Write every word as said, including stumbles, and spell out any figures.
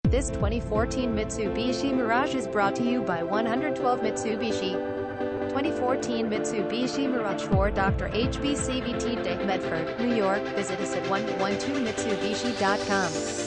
This twenty fourteen Mitsubishi Mirage is brought to you by one twelve Mitsubishi. twenty fourteen Mitsubishi Mirage for Doctor H B C V T de Medford, New York. Visit us at one twelve Mitsubishi dot com.